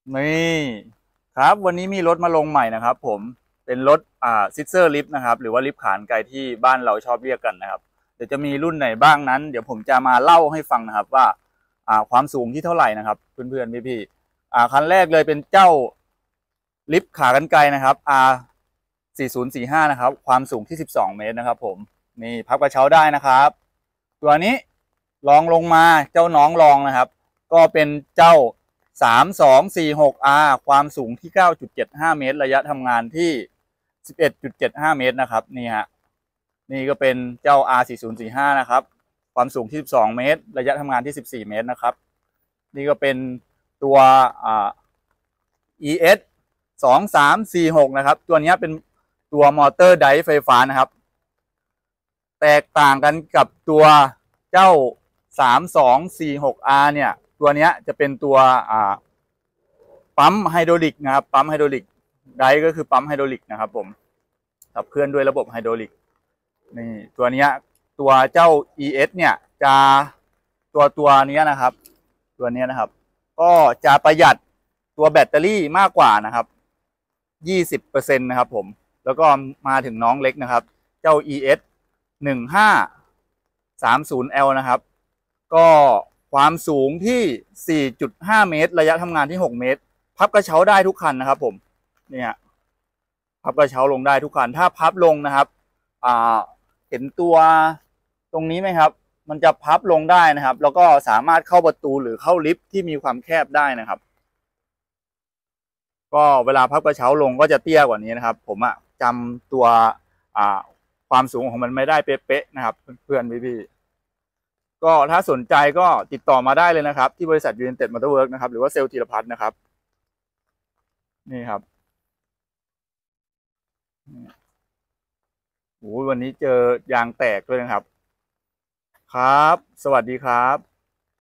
นี่ครับวันนี้มีรถมาลงใหม่นะครับผมเป็นรถซิสเตอร์ลิฟต์นะครับหรือว่าลิฟต์ขานไกลที่บ้านเราชอบเรียกกันนะครับเดี๋ยวจะมีรุ่นไหนบ้างนั้นเดี๋ยวผมจะมาเล่าให้ฟังนะครับว่าความสูงที่เท่าไหร่นะครับเพื่อนๆพี่ๆคันแรกเลยเป็นเจ้าลิฟต์ขากรรไกรนะครับ 4045นะครับความสูงที่12เมตรนะครับผมนี่พับกระเช้าได้นะครับตัวนี้ลองลงมาเจ้าน้องลองนะครับก็เป็นเจ้า3246R ความสูงที่9.75เมตรระยะทำงานที่11.75เมตรนะครับนี่ฮะนี่ก็เป็นเจ้า R4045นะครับความสูงที่12เมตรระยะทำงานที่14เมตรนะครับนี่ก็เป็นตัวES 2346นะครับตัวนี้เป็นตัวมอเตอร์ไดร์ไฟฟ้านะครับแตกต่างกันกับตัวเจ้า3246R เนี่ยตัวนี้จะเป็นตัวปั๊มไฮดรอลิกนะครับปั๊มไฮดรอลิกไดร์ก็คือปั๊มไฮดรอลิกนะครับผมขับเคลื่อนด้วยระบบไฮดรอลิกนี่ตัวนี้ตัวเจ้า ES เนี่ยจะตัวนี้นะครับตัวนี้นะครับก็จะประหยัดตัวแบตเตอรี่มากกว่านะครับ20%นะครับผมแล้วก็มาถึงน้องเล็กนะครับเจ้า ES 1530L นะครับก็ความสูงที่4.5เมตรระยะทำงานที่6เมตรพับกระเช้าได้ทุกคันนะครับผมเนี่ยพับกระเช้าลงได้ทุกคันถ้าพับลงนะครับเห็นตัวตรงนี้ไหมครับมันจะพับลงได้นะครับแล้วก็สามารถเข้าประตูหรือเข้าลิฟท์ที่มีความแคบได้นะครับก็เวลาพับกระเช้าลงก็จะเตี้ยกว่านี้นะครับผมจำตัวความสูงของมันไม่ได้เป๊ะๆนะครับเพื่อนๆพี่ๆก็ถ้าสนใจก็ติดต่อมาได้เลยนะครับที่บริษัทยูเนเต็ดมอเตอร์เวิร์กนะครับหรือว่าเซลล์ธีรพัฒน์นะครับนี่ครับโอ้วันนี้เจอยางแตกด้วยนะครับครับสวัสดีครับ